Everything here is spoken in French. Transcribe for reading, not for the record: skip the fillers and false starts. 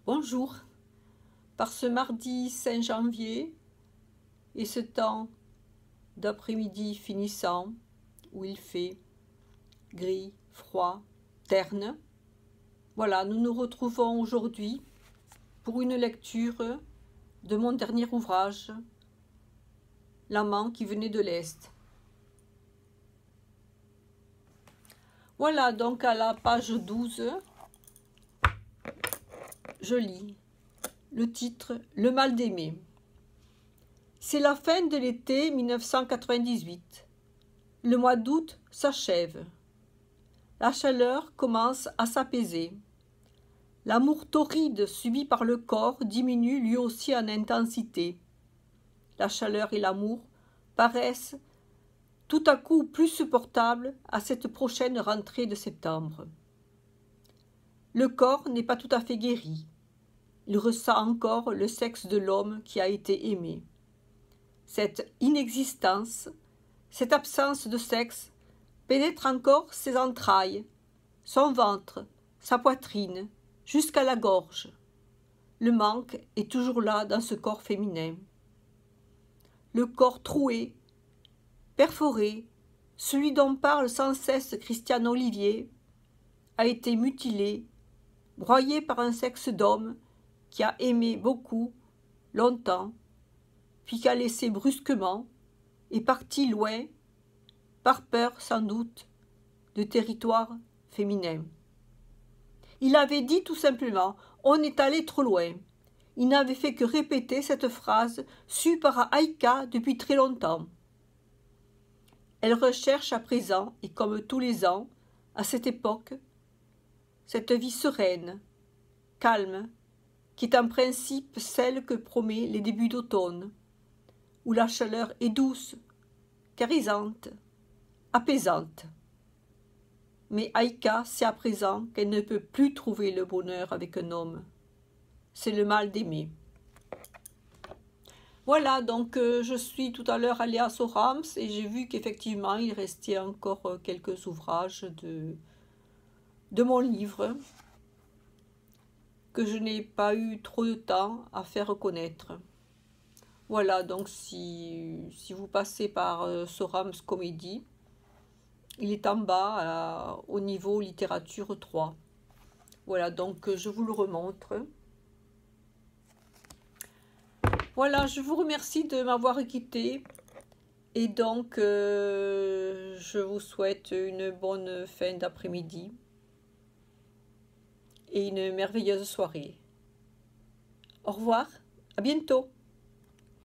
Bonjour, par ce mardi 5 janvier et ce temps d'après-midi finissant où il fait gris, froid, terne, voilà, nous nous retrouvons aujourd'hui pour une lecture de mon dernier ouvrage, L'amant qui venait de l'Est. Voilà, donc à la page 12, je lis le titre « Le mal d'aimer ». C'est la fin de l'été 1998. Le mois d'août s'achève. La chaleur commence à s'apaiser. L'amour torride subi par le corps diminue lui aussi en intensité. La chaleur et l'amour paraissent tout à coup plus supportables à cette prochaine rentrée de septembre. Le corps n'est pas tout à fait guéri. Il ressent encore le sexe de l'homme qui a été aimé. Cette inexistence, cette absence de sexe pénètre encore ses entrailles, son ventre, sa poitrine, jusqu'à la gorge. Le manque est toujours là dans ce corps féminin. Le corps troué, perforé, celui dont parle sans cesse Christiane Olivier, a été mutilé, broyé par un sexe d'homme qui a aimé beaucoup, longtemps, puis qu'a laissé brusquement, et parti loin, par peur sans doute, de territoire féminin. Il avait dit tout simplement « on est allé trop loin ». Il n'avait fait que répéter cette phrase sue par Aïka depuis très longtemps. Elle recherche à présent, et comme tous les ans, à cette époque, cette vie sereine, calme, qui est en principe celle que promet les débuts d'automne, où la chaleur est douce, charisante, apaisante. Mais Aïka sait à présent qu'elle ne peut plus trouver le bonheur avec un homme. C'est le mal d'aimer. Voilà, donc je suis tout à l'heure allée à Sorams et j'ai vu qu'effectivement il restait encore quelques ouvrages de mon livre que je n'ai pas eu trop de temps à faire connaître. Voilà, donc si vous passez par Sorams Comédie, il est en bas au niveau littérature 3. Voilà, donc je vous le remontre. Voilà, je vous remercie de m'avoir écouté et donc je vous souhaite une bonne fin d'après-midi et une merveilleuse soirée. Au revoir, à bientôt.